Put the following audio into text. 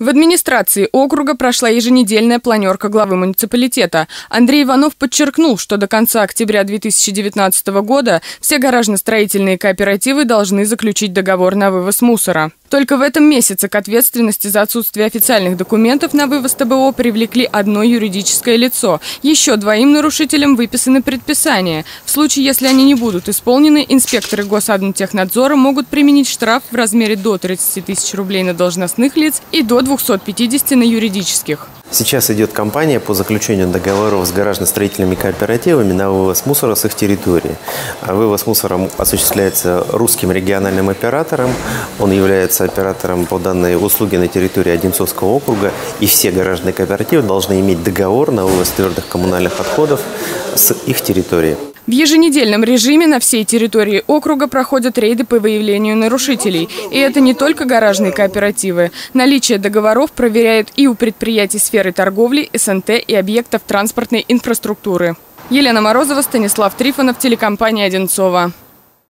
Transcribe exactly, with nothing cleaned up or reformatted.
В администрации округа прошла еженедельная планерка главы муниципалитета. Андрей Иванов подчеркнул, что до конца октября две тысячи девятнадцатого года все гаражно-строительные кооперативы должны заключить договор на вывоз мусора. Только в этом месяце к ответственности за отсутствие официальных документов на вывоз ТБО привлекли одно юридическое лицо. Еще двоим нарушителям выписаны предписания. В случае, если они не будут исполнены, инспекторы Госадмтехнадзора могут применить штраф в размере до тридцати тысяч рублей на должностных лиц и до двухсот пятидесяти на юридических. Сейчас идет кампания по заключению договоров с гаражно-строительными кооперативами на вывоз мусора с их территории. Вывоз мусора осуществляется русским региональным оператором. Он является оператором по данной услуге на территории Одинцовского округа. И все гаражные кооперативы должны иметь договор на вывоз твердых коммунальных отходов с их территории. В еженедельном режиме на всей территории округа проходят рейды по выявлению нарушителей. И это не только гаражные кооперативы. Наличие договоров проверяют и у предприятий сферы торговли, эс эн тэ и объектов транспортной инфраструктуры. Елена Морозова, Станислав Трифонов, телекомпания «Одинцово».